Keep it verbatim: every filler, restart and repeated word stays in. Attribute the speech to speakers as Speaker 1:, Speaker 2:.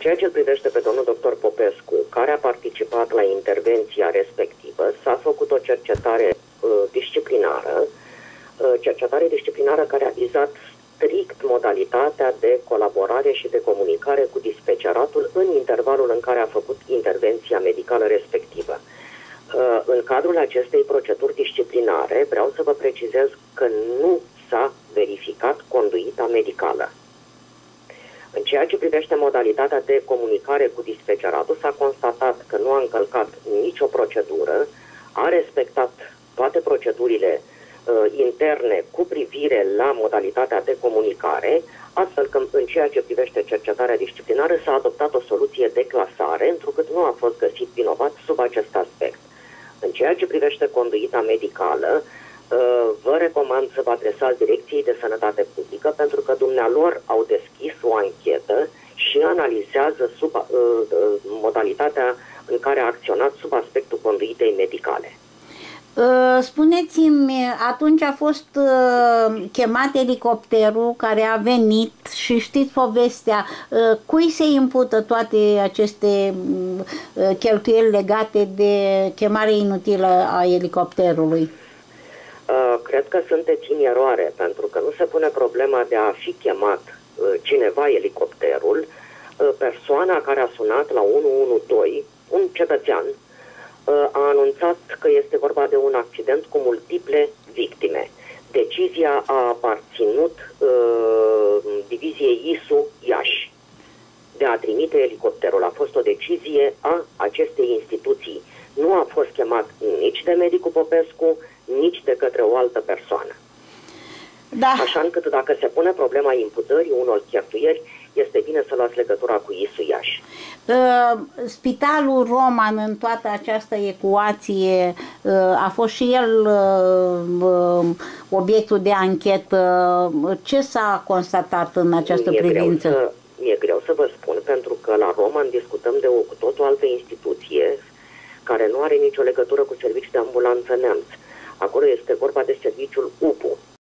Speaker 1: ceea ce îl privește pe domnul doctor Popescu, care a participat la intervenția respectivă, s-a făcut o cercetare uh, disciplinară, uh, cercetare disciplinară care a vizat strict modalitatea de colaborare și de comunicare cu dispeceratul în intervalul în care a făcut intervenția medicală respectivă. Uh, în cadrul acestei proceduri disciplinare, vreau să vă precizez că nu s-a verificat conduita medicală. În ceea ce privește modalitatea de comunicare cu dispeceratul, s-a constatat că nu a încălcat nicio procedură, a respectat toate procedurile uh, interne cu privire la modalitatea de comunicare, astfel că în ceea ce privește cercetarea disciplinară s-a adoptat o soluție de clasare, întrucât nu a fost găsit vinovat sub acest aspect. În ceea ce privește conduita medicală, vă recomand să vă adresați Direcției de Sănătate Publică, pentru că dumnealor au deschis o anchetă și analizează sub, uh, modalitatea în care a acționat sub aspectul conduitei medicale.
Speaker 2: Spuneți-mi, atunci a fost uh, chemat elicopterul care a venit și știți povestea, uh, cui se impută toate aceste uh, cheltuieli legate de chemare inutilă a elicopterului?
Speaker 1: Uh, cred că sunteți în eroare, pentru că nu se pune problema de a fi chemat uh, cineva elicopterul. Uh, persoana care a sunat la unu unu doi, un cetățean, uh, a anunțat că este vorba de un accident cu multiple victime. Decizia a aparținut uh, diviziei I S U Iași de a trimite elicopterul. A fost o decizie a acestei instituții. Nu a fost chemat nici de medicul Popescu, nici de către o altă persoană.
Speaker 2: Da.
Speaker 1: Așa încât dacă se pune problema imputării unor cheltuieli, este bine să luați legătura cu I S U Iași.
Speaker 2: Uh, Spitalul Roman în toată această ecuație uh, a fost și el uh, uh, obiectul de anchetă. Ce s-a constatat în această
Speaker 1: mi-e
Speaker 2: privință?
Speaker 1: Greu să, mi-e greu să vă spun, pentru că la Roman discutăm de o cu totul altă instituție care nu are nicio legătură cu serviciul de ambulanță Neamț. Acolo este vorba de serviciul U P U.